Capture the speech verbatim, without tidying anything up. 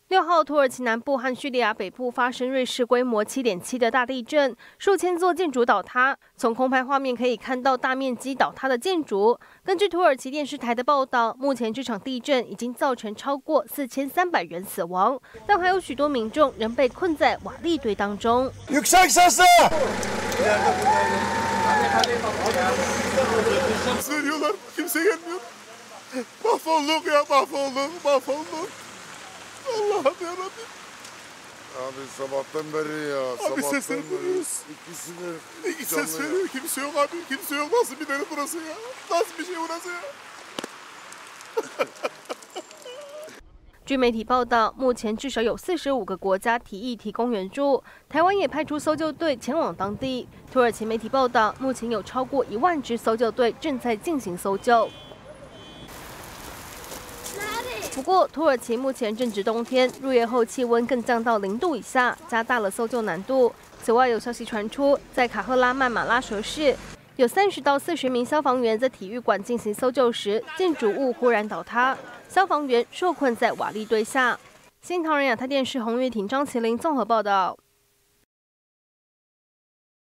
六号，土耳其南部和叙利亚北部发生瑞士规模七点七的大地震，数千座建筑倒塌。从空拍画面可以看到大面积倒塌的建筑。根据土耳其电视台的报道，目前这场地震已经造成超过四千三百人死亡，但还有许多民众仍被困在瓦砾堆当中。 Yüksek sesle! Veriyorlar, kimse gelmiyor. Mahvolduk ya, mahvolduk, mahvolduk. Allah'ım yarabbim. Abi sabahtan beri ya, Abi sabahtan sesleri beri duyuyoruz. ikisi de İki canlı ses ya. veriyor, kimse yok abi, kimse yok. Nasıl bir deri burası ya? Nasıl bir şey burası ya? 据媒体报道，目前至少有四十五个国家提议提供援助，台湾也派出搜救队前往当地。土耳其媒体报道，目前有超过一万支搜救队正在进行搜救。不过，土耳其目前正值冬天，入夜后气温更降到零度以下，加大了搜救难度。此外，有消息传出，在卡赫拉曼马拉什市，有三十到四十名消防员在体育馆进行搜救时，建筑物忽然倒塌，消防员受困在瓦砾堆下。新唐人亚太电视洪玉婷、张麒麟综合报道。